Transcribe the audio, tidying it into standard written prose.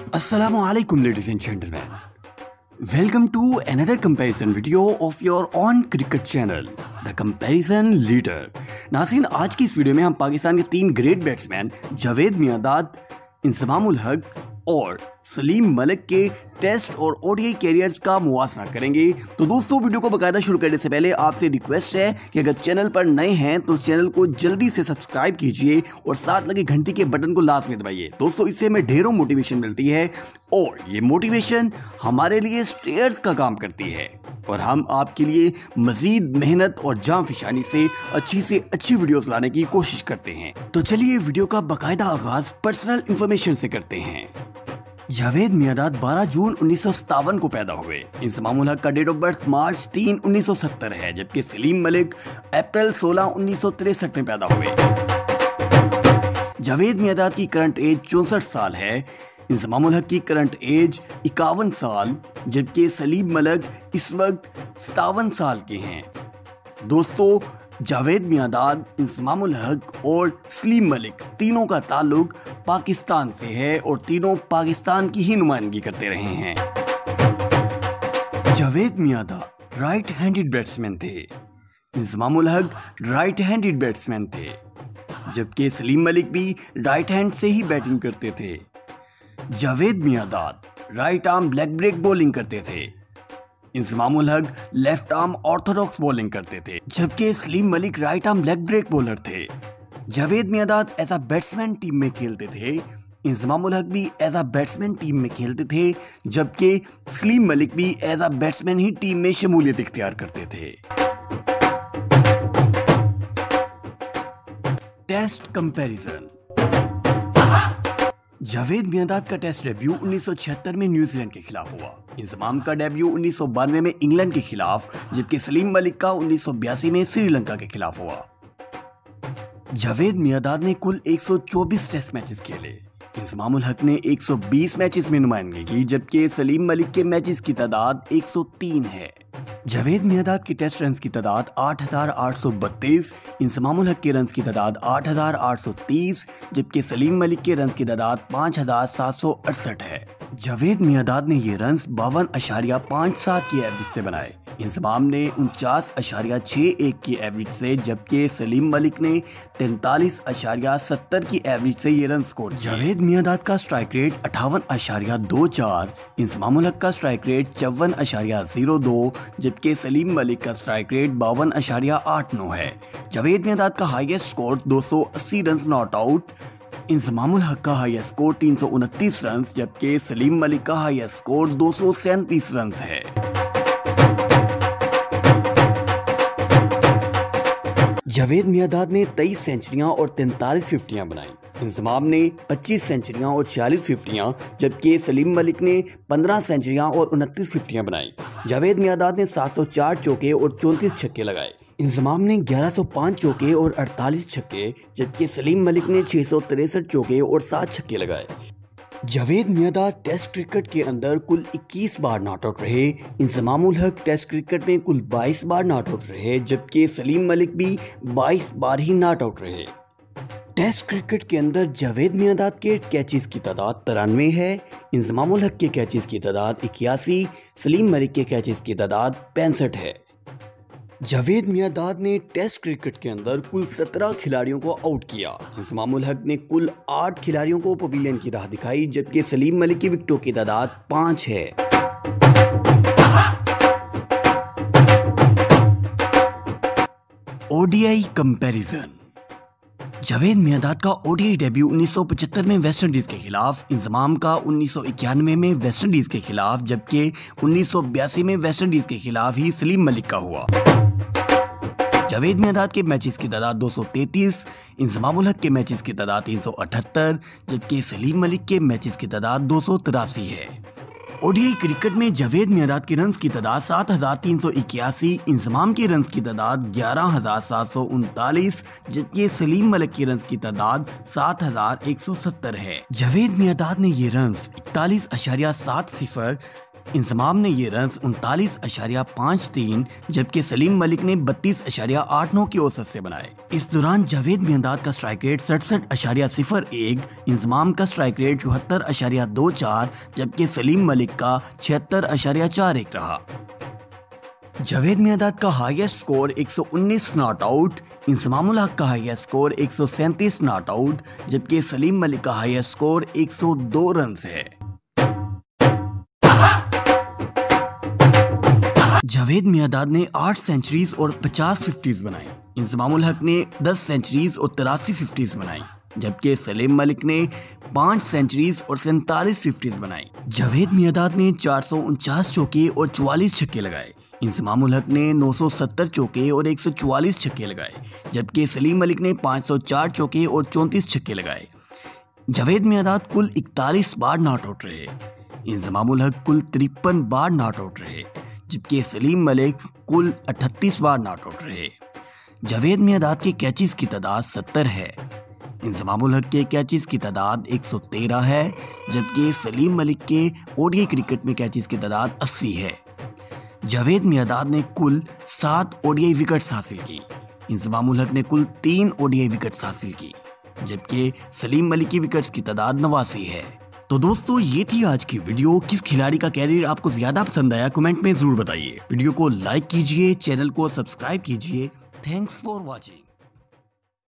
Assalamualaikum ladies and gentlemen. Welcome to another comparison video of your own cricket channel, The Comparison Leader. नाज़रीन, आज की इस video में हम पाकिस्तान के 3 ग्रेट बैट्समैन जावेद मियांदाद, इंजमाम-उल-हक और सलीम मलिक के टेस्ट और ओडीआई कैरियर्स का मुवाजना करेंगे। तो दोस्तों, वीडियो को बाकायदा शुरू करने से पहले आपसे रिक्वेस्ट है कि अगर चैनल पर नए हैं तो चैनल को जल्दी से सब्सक्राइब कीजिए और साथ लगे घंटी के बटन को लाजमी दबाइए। दोस्तों, इससे हमें ढेरों मोटिवेशन मिलती है और ये मोटिवेशन हमारे लिए स्टेयर्स का काम करती है और हम आपके लिए मजीद मेहनत और जांफिशानी से अच्छी वीडियोस लाने की कोशिश करते हैं। तो चलिए वीडियो का बाकायदा आगाज पर्सनल इंफॉर्मेशन से करते हैं। जावेद मियांदाद 12 जून 1957 को पैदा हुए। इंजमाम-उल-हक का डेट ऑफ बर्थ मार्च 3, 1970 है, जबकि सलीम मलिक अप्रैल 16, 1963 में पैदा हुए। जावेद मियांदाद की करंट एज 64 साल है। इंजमाम-उल-हक की करंट एज 51 साल, जबकि सलीम मलिक इस वक्त 57 साल के हैं। दोस्तों, जावेद मियांदाद, इंजमाम-उल-हक और सलीम मलिक तीनों का ताल्लुक पाकिस्तान से है और तीनों पाकिस्तान की ही नुमाइंदगी करते रहे हैं। Javed Miandad right handed batsman थे। इंजमाम-उल-हक राइट हैंडेड बैट्समैन थे, जबकि सलीम मलिक भी राइट हैंड से ही बैटिंग करते थे। Javed Miandad right arm leg break bowling करते थे। Inzamam-ul-Haq left arm orthodox bowling करते थे, जबकि Salim Malik right arm leg break bowler थे। Javed Miandad as a batsman team में खेलते थे। इंजमाम-उल-हक भी एज अ बैट्समैन टीम में खेलते थे, जबकि सलीम मलिक भी एज अ बैट्समैन ही टीम में शमूलियत इख्तियार करते थे। Test comparison. जावेद मियांदाद का टेस्ट डेब्यू 1976 में न्यूजीलैंड के खिलाफ हुआ। इंजमाम का डेब्यू 1992 में इंग्लैंड के खिलाफ, जबकि सलीम मलिक का 1982 में श्रीलंका के खिलाफ हुआ। जावेद मियांदाद ने कुल 124 टेस्ट मैचेस खेले। इंजमाम-उल-हक ने 120 मैचेस में नुमाइंदगी की, जबकि सलीम मलिक के मैचेस की तादाद 103 है। जावेद मियांदाद की टेस्ट रन्स की तादाद 8,832, इंजमाम-उल-हक के रन्स की तादाद 8,830, जबकि सलीम मलिक के रन्स की तादाद 5,768 है। जावेद मियांदाद ने ये रन्स 52.57 की एवरेज से बनाए। इंजमाम ने 49.61 की एवरेज से, जबकि सलीम मलिक ने 43.70 की एवरेज से ये रन स्कोर। जावेद मियांदाद का स्ट्राइक रेट 58.24, इंजमाम-उल-हक का स्ट्राइक रेट 54.02, जबकि सलीम मलिक का स्ट्राइक रेट 52.89 है। जावेद मियांदाद का highest score 280 run not out, Inzamam-ul-Haq का हाईएस्ट स्कोर 329 रन, जबकि सलीम मलिक का हाईएस्ट स्कोर 237 रन है। जावेद मियांदाद ने 23 सेंचुरियां और 43 फिफ्टियां बनाई। इंजमाम ने 25 सेंचुरियां और 46 फिफ्टियां, जबकि सलीम मलिक ने 15 सेंचुरियां और 29 फिफ्टियां बनाई। जावेद मियांदाद ने 704 चौके और 34 छक्के लगाए। इंजमाम ने 1105 चौके और 48 छक्के, जबकि सलीम मलिक ने 663 चौके और 7 छक्के लगाए। जावेद मियांदाद टेस्ट क्रिकेट के अंदर कुल 21 बार नॉट आउट रहे। इंजमाम-उल-हक टेस्ट क्रिकेट में कुल 22 बार नॉट आउट रहे, जबकि सलीम मलिक भी 22 बार ही नॉट आउट रहे। टेस्ट क्रिकेट के अंदर जावेद मियांदाद के कैचेस की तादाद 93 है, इंजमाम-उल-हक के कैचेस की तादाद 81, सलीम मलिक के कैचेस की तादाद 65 है। जावेद मियांदाद ने टेस्ट क्रिकेट के अंदर कुल 17 खिलाड़ियों को आउट किया। इंजमाम-उल-हक ने कुल 8 खिलाड़ियों को पवेलियन की राह दिखाई, जबकि सलीम मलिक की विकेटों की तादाद 5 है। ODI comparison. जावेद मियांदाद का ओडीआई डेब्यू 1975 में वेस्ट इंडीज के खिलाफ, इंजमाम का 1991 में वेस्ट इंडीज के खिलाफ, जबकि 1982 में वेस्ट इंडीज के खिलाफ ही सलीम मलिक का हुआ। जावेद मियांदाद के मैचेस की तादाद 233, इंजमाम-उल-हक के मैचेस की तादाद 378, जबकि सलीम मलिक के मैचेस की तादाद 283 है। ओडीआई क्रिकेट में जावेद मियांदाद के रन्स की तादाद 7,381, इंजमाम के रन्स की तादाद 11,739, जबकि सलीम मलिक के रन्स की तादाद 7,170 है। जावेद मियांदाद ने ये रन्स 41.70, इंजमाम ने ये रन 39.53 जबकि सलीम मलिक ने 32.89 की औसत से बनाए। इस दौरान जावेद मियांदाद का स्ट्राइक रेट 67.01, इंजमाम का स्ट्राइक रेट 74.24 जबकि सलीम मलिक का 76.41 रहा। जावेद मियांदाद का highest score 119 not out, Inzamam-ul-Haq का हाईएस्ट स्कोर 137 नॉट आउट जबकि सलीम मलिक का हाईएस्ट स्कोर 102 रन है। जावेद मियांदाद ने 8 सेंचुरीज और 50 फिफ्टीज बनाई। इंजमाम-उल-हक ने 10 सेंचुरीज और 83 फिफ्टीज बनाई जबकि सलीम मलिक ने 5 सेंचुरीज और 47 फिफ्टीज बनाई। जावेद मियांदाद ने 449 चौके और 44 छक्के लगाए। इंजमाम-उल-हक ने 970 चौके और 144 छक्के लगाए जबकि सलीम मलिक ने 504 चौके और 34 छक्के लगाए। जावेद मियांदाद कुल 41 बार नॉट आउट रहे। इंजमाम-उल-हक कुल 53 बार नॉट आउट रहे जबकि सलीम मलिक कुल 38 बार नॉट आउट रहे। जावेद मियांदाद के कैचेस की तादाद 70 है। इंजमाम-उल-हक के कैचेस की तादाद 113 है जबकि सलीम मलिक के ओडीआई क्रिकेट में कैचेस की तादाद 80 है। जावेद मियांदाद ने कुल 7 ओडीआई विकेट्स हासिल की। इंजमाम-उल-हक ने कुल 3 ओडीआई विकेट्स हासिल की जबकि सलीम मलिक की विकेट्स की तादाद 89 है। तो दोस्तों ये थी आज की वीडियो। किस खिलाड़ी का कैरियर आपको ज्यादा पसंद आया कमेंट में जरूर बताइए। वीडियो को लाइक कीजिए, चैनल को सब्सक्राइब कीजिए। Thanks for watching.